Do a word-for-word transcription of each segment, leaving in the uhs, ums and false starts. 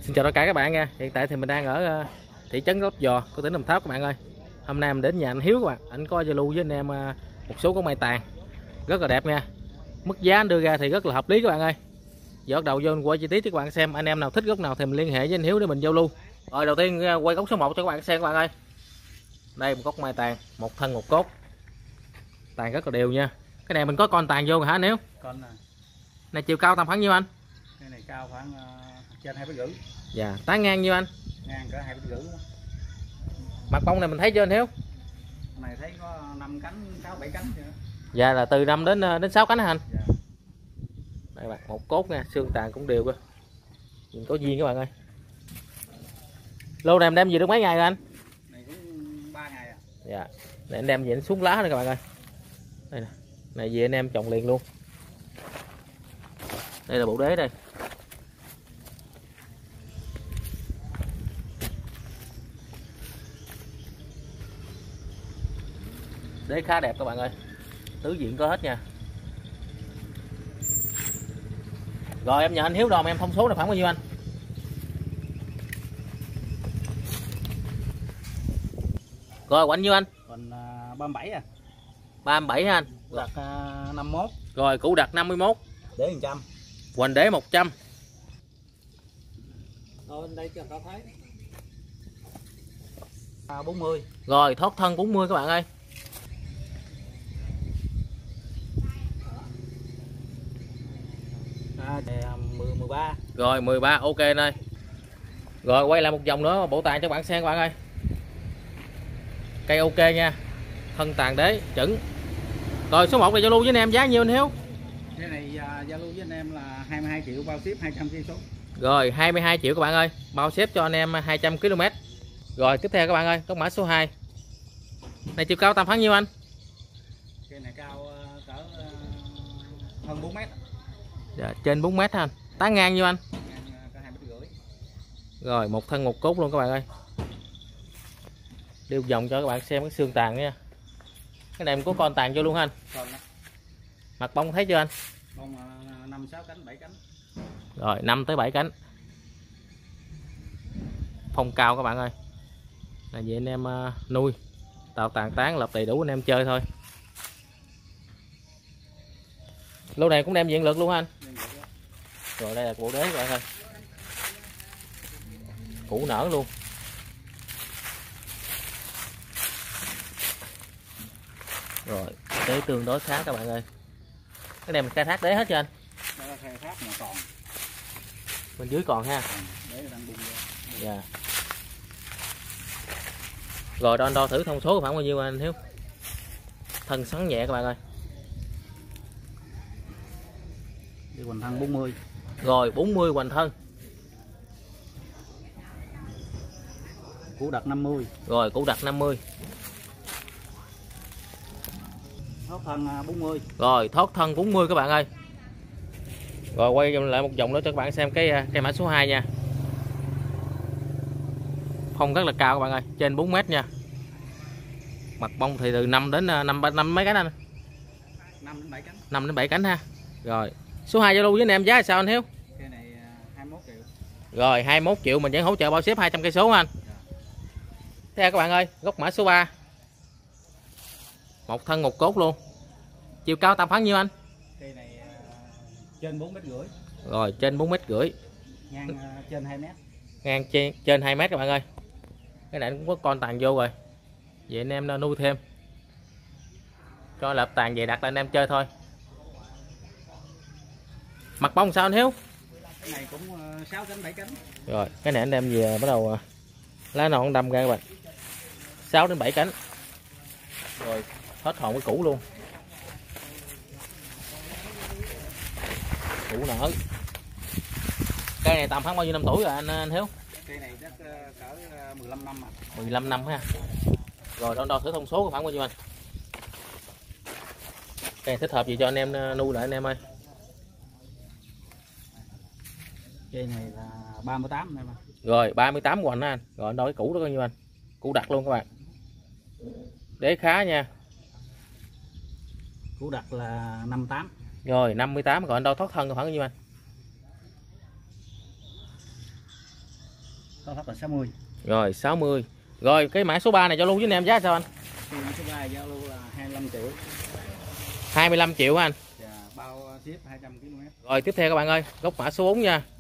Xin chào tất cả các bạn nha. Hiện tại thì mình đang ở thị trấn Lấp Vò của tỉnh Đồng Tháp các bạn ơi. Hôm nay mình đến nhà anh Hiếu các bạn. Anh có giao lưu với anh em một số con mai tàn rất là đẹp nha. Mức giá anh đưa ra thì rất là hợp lý các bạn ơi. Giờ bắt đầu vô quay chi tiết cho các bạn xem. Anh em nào thích gốc nào thì mình liên hệ với anh Hiếu để mình giao lưu. Rồi đầu tiên quay gốc số một cho các bạn xem các bạn ơi. Đây một gốc mai tàn, một thân một cốt. Tàn rất là đều nha. Cái này mình có con tàn vô hả anh Hiếu? Con này. Này chiều cao tầm khoảng nhiêu anh? Cái này cao khoảng uh, trên hai mét rưỡi. Dạ, tán ngang nhiêu anh? Ngang cỡ hai mét rưỡi. Mặt bông này mình thấy chưa anh Hiếu? Này thấy có năm cánh, sáu bảy cánh chưa? Dạ là từ năm đến đến sáu cánh hả anh? Dạ. Đây bạn, một cốt nha, xương tàn cũng đều cơ. Nhìn có duyên các bạn ơi. Lô này em đem về được mấy ngày rồi anh? Này cũng ba ngày à. Dạ. Để anh đem về anh xuống lá nữa các bạn ơi. Đây nè. Này về anh em trồng liền luôn. Đây là bộ đế đây. Đế khá đẹp các bạn ơi. Tứ diện có hết nha. Rồi em nhờ anh Hiếu đòm em thông số là khoảng bao nhiêu anh? Rồi quạnh nhiêu anh? Còn uh, ba mươi bảy à. ba mươi bảy ha anh. Đặt uh, năm mươi mốt. Rồi củ đặt năm mươi mốt. Đế một trăm. Hoành đế một trăm. Rồi bên đây cho tao thấy. À, bốn mươi. Rồi thoát thân bốn mươi các bạn ơi. À, mười, mười ba. Rồi mười ba ok anh ơi. Rồi quay lại một vòng nữa bộ tài cho bạn xem các bạn ơi. Cây ok nha. Thân tàn đế chuẩn. Rồi số một này giao lưu với anh em giá nhiêu anh Hiếu? Cái này uh, giao lưu với anh em là hai mươi hai triệu bao ship hai trăm cây số. Rồi hai mươi hai triệu các bạn ơi, bao ship cho anh em hai trăm ki lô mét. Rồi tiếp theo các bạn ơi, có mã số hai. Này chiều cao tầm khoảng nhiêu anh? Cây này cao uh, cỡ uh, hơn bốn mét. Dạ, trên bốn mét ha anh. Tán ngang nhiêu anh? Ngang uh, cỡ hai mét rưỡi. Rồi một thân một cốt luôn các bạn ơi. Điêu vòng cho các bạn xem cái xương tàn nha. Cái này mình có con tàn vô luôn ha anh. Còn Mặt bông thấy chưa anh? bông uh, năm sáu cánh bảy cánh. Rồi năm tới bảy cánh. Phong cao các bạn ơi. Là vậy anh em uh, nuôi tạo tàn tán lập đầy đủ anh em chơi thôi. Lô này cũng đem diện lượt luôn anh. Rồi đây là bộ đế các bạn ơi. Củ nở luôn. Rồi đế tương đối khá các bạn ơi. Cái này mình khai thác đế hết chưa anh? Đó là khai thác mà còn. Bên dưới còn ha. Đế đang bung ra. Dạ. Rồi đo đo thử thông số khoảng bao nhiêu anh Hiếu? Thân xoắn nhẹ các bạn ơi. Đi hoành thân bốn mươi. Rồi bốn mươi hoành thân. Củ đặt năm mươi. Rồi củ đặt năm mươi. Thoát thân bốn mươi. Rồi thoát thân bốn mươi các bạn ơi. Rồi quay lại một vòng nữa cho các bạn xem cái cây mã số hai nha. Phong rất là cao các bạn ơi, trên bốn mét nha. Mặt bông thì từ năm đến năm năm mấy cánh anh? năm đến bảy cánh. năm đến bảy cánh ha. Rồi, số hai giao lưu với anh em giá là sao anh Hiếu? Cái này hai mươi mốt triệu. Rồi hai mươi mốt triệu mình vẫn hỗ trợ bao ship hai trăm cây số anh. Dạ. Thế các bạn ơi, gốc mã số ba. Một thân một cốt luôn. Chiều cao tầm khoảng nhiêu anh? Cây này uh, trên bốn mét rưỡi. Rồi trên bốn mét rưỡi. Ngang uh, trên hai mét. Ngang trên trên hai mét các bạn ơi. Cái này cũng có con tàn vô rồi. Vậy anh em nuôi thêm. Cho lợp tàn về đặt là anh em chơi thôi. Mặt bông sao anh Hiếu? Cái này cũng uh, sáu cánh bảy cánh. Rồi, cái này anh em về bắt đầu uh, lá non đâm ra các bạn. sáu đến bảy cánh. Rồi, hết hồn cái củ luôn. Củ nở. Cây này tầm khoảng bao nhiêu năm tuổi rồi anh, anh Hiếu? Cây này chắc uh, cỡ uh, mười lăm năm à. mười lăm năm ha. Rồi đo đo thử thông số khoảng bao nhiêu anh? Cây này thích hợp gì cho anh em nuôi lại anh em ơi. Cây này là ba mươi tám này mà. Rồi ba mươi tám hoành đó anh. Rồi đo cái củ đó bao nhiêu anh? Củ đặt luôn các bạn. Đế khá nha. Củ đặt là năm mươi tám. Rồi năm mươi tám, còn anh đo thoát thân khoảng bao nhiêu anh? cao thấp là sáu mươi. Rồi sáu mươi. Rồi cái mã số ba này giao lưu với anh em giá sao anh? Cái mã số ba giao lưu là hai mươi lăm triệu. hai mươi lăm triệu hả anh? Dạ, bao ship hai trăm ki lô mét. Rồi tiếp theo các bạn ơi, gốc mã số bốn nha.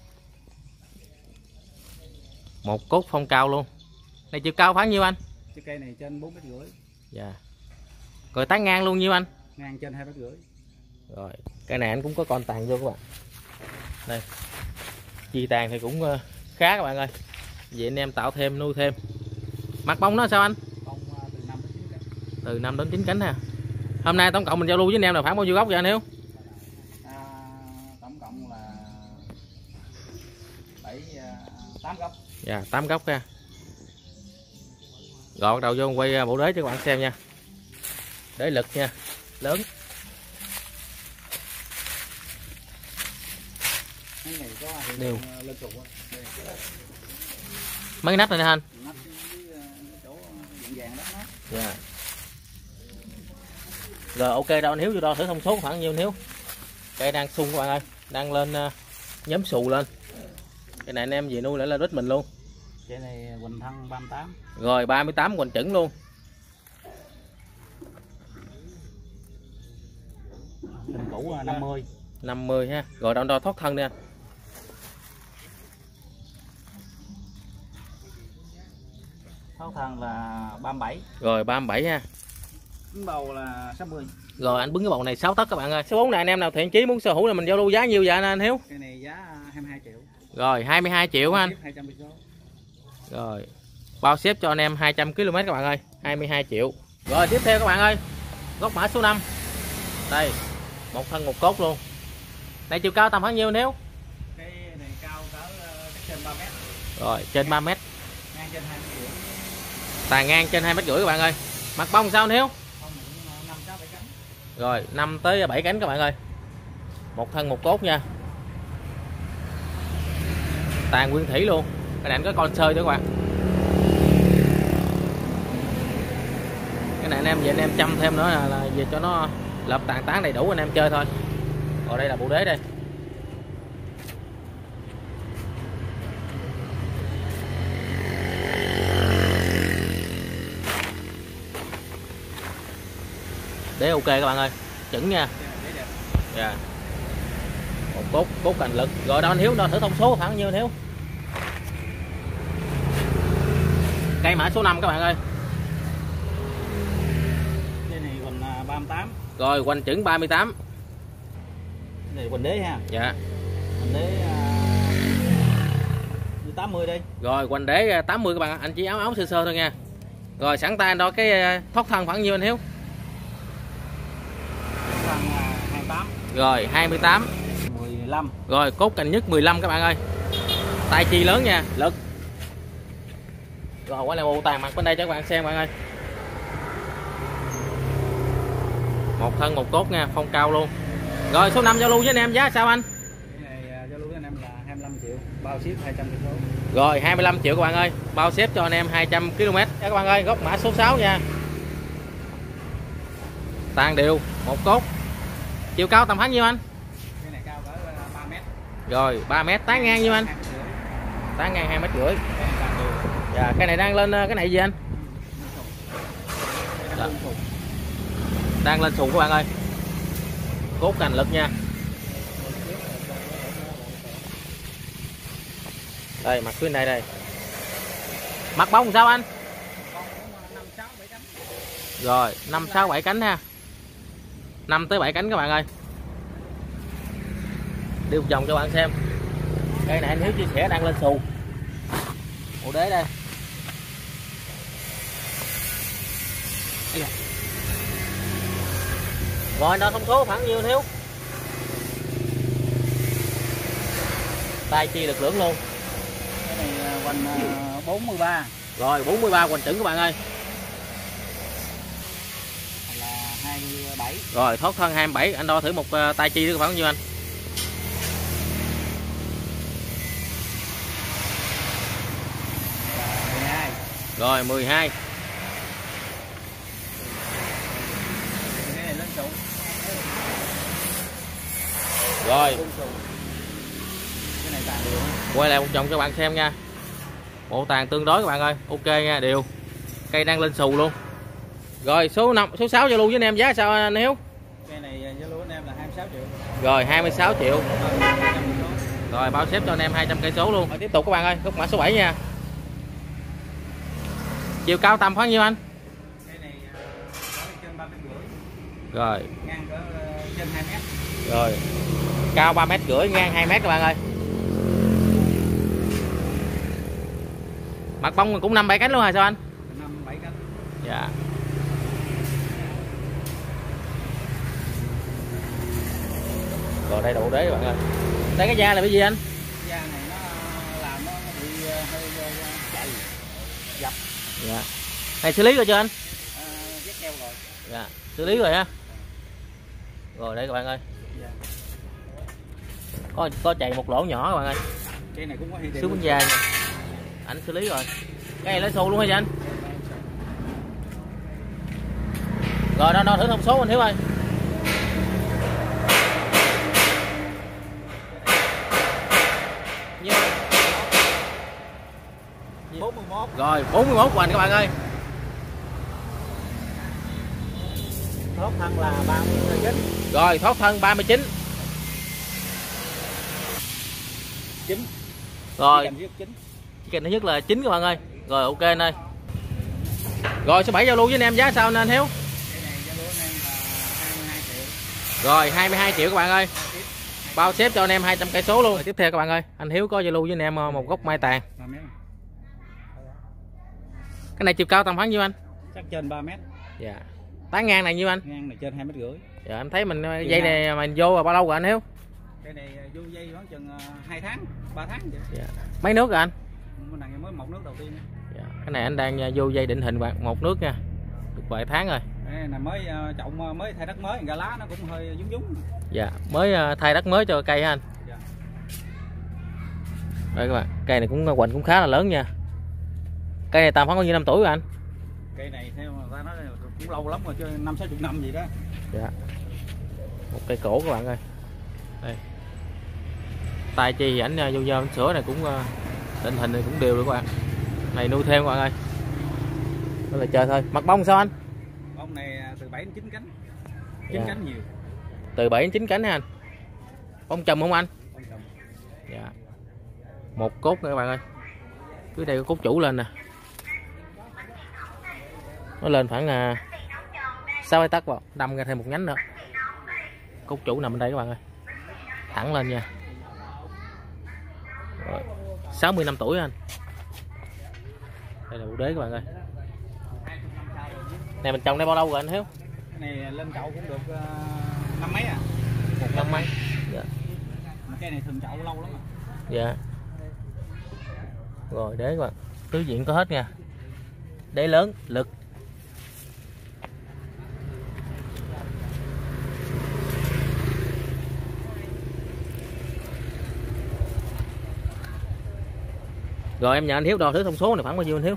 Một cốt phong cao luôn. Này chiều cao khoảng nhiêu anh? Cái cây này trên bốn mét rưỡi. Dạ. Rồi tán ngang luôn nhiêu anh? Ngang trên hai mét rưỡi. Rồi, cái này anh cũng có con tàn vô các bạn. Đây. Chi tàn thì cũng khá các bạn ơi. Vậy anh em tạo thêm, nuôi thêm. Mặt bông nó sao anh? Bông từ năm đến chín cánh. Từ năm đến chín cánh ha. Hôm nay tổng cộng mình giao lưu với anh em là khoảng bao nhiêu gốc vậy anh Hiếu? À, tổng cộng là bảy tám gốc. Dạ, tám gốc ha. Rồi bắt đầu vô quay bộ đế cho các bạn xem nha. Đế lực nha, lớn. Cái này có hiện đều lên trụ á. Mấy cái nắp này nè anh? Nắp với chỗ vàng vàng đó nó. Dạ. Rồi ok đâu anh Hiếu vô đo thử thông số khoảng nhiêu anh Hiếu. Cây đang sung các bạn ơi, đang lên uh, nhóm xù lên. Cái này anh em về nuôi lại là đít mình luôn. Cái này Quỳnh Thân ba mươi tám. Rồi ba mươi tám hoành chuẩn luôn. Bình cũ năm mươi. năm mươi ha. Rồi đo đo thoát thân đi anh. Thoát thân là ba mươi bảy. Rồi ba mươi bảy ha. Bánh bầu là sáu mươi. Rồi anh bứng cái bầu này sáu tấc các bạn ơi. Số bốn này anh em nào thiện chí muốn sở hữu là mình giao lưu giá nhiêu vậy anh, anh Hiếu? Cái này giá hai mươi hai triệu. Rồi hai mươi hai triệu ha anh. hai trăm cây số. Rồi. Bao ship cho anh em hai trăm ki lô mét các bạn ơi, hai mươi hai triệu. Rồi tiếp theo các bạn ơi. Gốc mã số năm. Đây, một thân một cốt luôn. Này chiều cao tầm khoảng nhiêu Hiếu? Cái này cao cỡ trên ba mét. Rồi, trên ba mét. Ngang trên hai mét rưỡi. Tàn ngang trên hai mét rưỡi các bạn ơi. Mặt bông sao Hiếu? năm sáu bảy cánh. Rồi, năm tới bảy cánh các bạn ơi. Một thân một cốt nha. Tàn nguyên thủy luôn. Cái này anh có con sơi nữa các bạn. Cái này anh em về anh em chăm thêm nữa là, là về cho nó lợp tàn tán đầy đủ anh em chơi thôi. Rồi đây là bộ đế đây. Đế ok các bạn ơi, chuẩn nha. Dạ. Một cốt cốt cành lực. Rồi đó anh Hiếu, đo thử thông số khoảng nhiêu anh Hiếu? Cây mã số năm các bạn ơi. Cái này còn ba mươi tám. Rồi hoành chuẩn ba mươi tám. Cái này quỳnh đế ha. Dạ. Quỳnh đế uh, tám mươi đi. Rồi hoành đế tám mươi các bạn, anh chỉ áo áo sơ sơ thôi nha. Rồi sẵn tay anh đo cái thoát thân khoảng nhiêu anh Hiếu? Thân hai mươi tám. Rồi hai mươi tám. mười lăm. Rồi cốt cành nhất mười lăm các bạn ơi. Tay chi lớn nha, lực. Rồi quay lại bộ tàn mặt bên đây cho các bạn xem bạn ơi. Một thân một cốt nha, phong cao luôn. Rồi số năm giao lưu với anh em giá sao anh? Cái này giao lưu với anh em là hai mươi lăm triệu, bao ship hai trăm cây số. Rồi hai mươi lăm triệu các bạn ơi, bao ship cho anh em hai trăm ki lô mét. Các bạn ơi, gốc mã số sáu nha. Tàn đều, một cốt. Chiều cao tầm khoảng nhiêu anh? Cái này cao cỡ ba mét. Rồi ba mét, tán ngang nhiêu anh? Tán ngang hai mét rưỡi. Dạ, cái này đang lên cái này gì anh? Dạ. Đang lên sùng các bạn ơi. Cốt cành lực nha. Đây mặt phía này đây. Mặt bông sao anh? Rồi năm sáu bảy cánh ha. năm tới bảy cánh các bạn ơi. Đi một vòng cho bạn xem. Cây này anh Hiếu chia sẻ đang lên xù. Bộ đế đây. Rồi đo thông số khoảng nhiêu Hiếu? Tay chi lực lưỡng luôn. Cái này hoành bốn mươi ba. Rồi bốn mươi ba hoành chuẩn các bạn ơi. Là hai mươi bảy. Rồi thoát thân hai mươi bảy, anh đo thử một uh, tay chi được khoảng nhiêu anh? mười hai. Rồi mười hai. Cái này lên trụ. Rồi Cái này tàn đều. quay lại một vòng cho bạn xem nha. Bộ tàn tương đối các bạn ơi, ok nha, đều. Cây đang lên xù luôn. Rồi số năm, số sáu giao lưu với anh em giá sao anh Hiếu? Cây này giao lưu anh em là hai mươi sáu triệu. Rồi hai mươi sáu triệu. Rồi bao xếp cho anh em hai trăm cây số luôn. Rồi tiếp tục các bạn ơi, góc mã số bảy nha. Chiều cao tầm khoảng nhiêu anh? Cây này có trên ba mét rưỡi. Rồi. Ngang cỡ trên hai mét. Rồi. Cao ba mét rưỡi, ngang hai mét các bạn ơi. Mặt bông cũng năm bảy cánh luôn hả sao anh? năm bảy cánh. Dạ. Rồi đây đủ đế các bạn ơi. Đây cái da là cái gì anh? Da này nó làm nó bị hơi chạy dập. Dạ. Này xử lý rồi chưa anh? À, ghét keo rồi. Dạ, xử lý rồi ha. Rồi đây các bạn ơi. Dạ. Có có chạy một lỗ nhỏ các bạn ơi. Cây này cũng có hiện Xuống bánh da nha. Ảnh xử lý rồi. Cái này lấy xù luôn hả vậy anh? Rồi đo đo thử thông số anh Hiếu ơi. Nhiêu? bốn mươi mốt. Rồi bốn mươi mốt hoành các bạn ơi. Thoát thân là ba mươi chín. Rồi thoát thân ba mươi chín. chín. Rồi. chín. Chỉ cần thứ nhất là chín các bạn ơi. Rồi ok anh ơi. Rồi số bảy giao lưu với anh em giá sao anh Hiếu? Cái này giao lưu anh em là hai mươi hai triệu. Rồi hai mươi hai triệu các bạn ơi. Bao xếp cho anh em hai trăm cây số luôn. Rồi, tiếp theo các bạn ơi, anh Hiếu có giao lưu với anh em một gốc mai tàn. Cái này chiều cao tầm khoảng nhiêu anh? Chắc trên ba mét. Dạ. Tán ngang này nhiêu anh? Ngang này trên hai mét rưỡi. Dạ em thấy mình dây này mình vô là bao lâu rồi anh Hiếu? Cái này vô dây khoảng chừng hai tháng, ba tháng vậy. Dạ. Mấy nước rồi anh? Cái này mới một nước đầu tiên. Dạ. Cái này anh đang vô dây định hình bạn một nước nha. Được vài tháng rồi. Cái này mới chậu mới thay đất mới, gà lá nó cũng hơi dúng dúng. Dạ, mới thay đất mới cho cây hả anh? Dạ. Đây các bạn, cây này cũng hoành cũng khá là lớn nha. Cây này tầm khoảng bao nhiêu năm tuổi rồi anh? Cây này theo mà ta nói cũng lâu lắm rồi, chứ năm sáu chục năm gì đó. Dạ. Một cây cổ các bạn ơi. Đây. Tay chi ảnh vô dơ ảnh sữa này cũng định hình này cũng đều được các bạn. Này nuôi thêm các bạn ơi. Đó là chơi thôi. Mặt bông sao anh? Bông này từ bảy đến chín cánh. chín dạ. Cánh nhiều. Từ bảy đến chín cánh hả anh? Bông chùm không anh? Bông chùm. Dạ. Một cốt nữa các bạn ơi. Dưới đây có cốt chủ lên nè. Nó lên khoảng uh, sáu tấc vào, đâm ra thêm một nhánh nữa. Cốt chủ nằm bên đây các bạn ơi. Thẳng lên nha. Rồi. sáu mươi năm tuổi anh. Đây là bộ đế các bạn ơi. Này mình trồng đây bao lâu rồi anh Hiếu? Cái này lên chậu cũng được uh, năm mấy à. Một năm mấy. Dạ. Cây này thường chậu lâu lắm rồi. Dạ. Rồi đế các bạn. Tứ diện có hết nha. Đế lớn, lực. Rồi em nhờ anh Hiếu đo thử thông số này khoảng bao nhiêu anh Hiếu?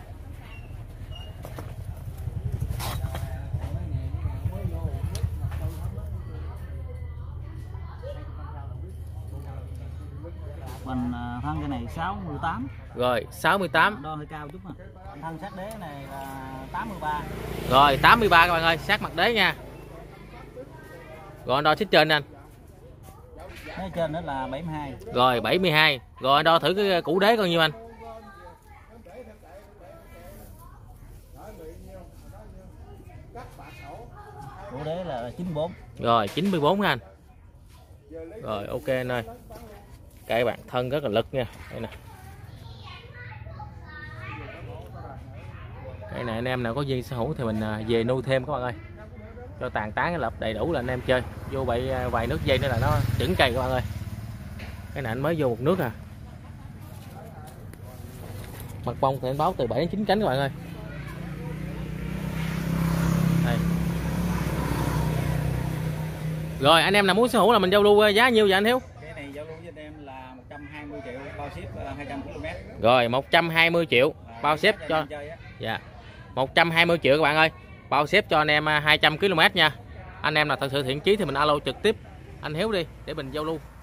Mình thân cái này sáu mươi tám. Rồi sáu mươi tám. Đo hơi cao chút mà. Thân sát đế này là tám mươi ba. Rồi tám mươi ba các bạn ơi, sát mặt đế nha. Rồi anh đo xích trên anh. Đế trên nữa là bảy mươi hai. Rồi bảy mươi hai. Rồi anh đo thử cái củ đế coi nhiêu anh? Củ đế là chín mươi bốn. Rồi chín mươi bốn anh. Rồi ok anh ơi. Các bạn thân rất là lực nha. Đây nè. Cái này anh em nào có duyên sở hữu thì mình về nuôi thêm các bạn ơi. Cho tàn tán cái lập đầy đủ là anh em chơi. Vô bậy vài nước dây nữa là nó chững cây các bạn ơi. Cái này anh mới vô một nước à. Mặt bông thì anh báo từ bảy đến chín cánh các bạn ơi. Đây. Rồi anh em nào muốn sở hữu là mình giao lưu giá nhiêu vậy anh Hiếu? Cái này giao lưu với anh em là một trăm hai mươi triệu, bao ship hai trăm ki lô mét. Rồi một trăm hai mươi triệu bao ship cho. Dạ. một trăm hai mươi triệu các bạn ơi. Bao ship cho anh em hai trăm ki lô mét nha. Anh em là thật sự thiện chí thì mình alo trực tiếp anh Hiếu đi để mình giao lưu.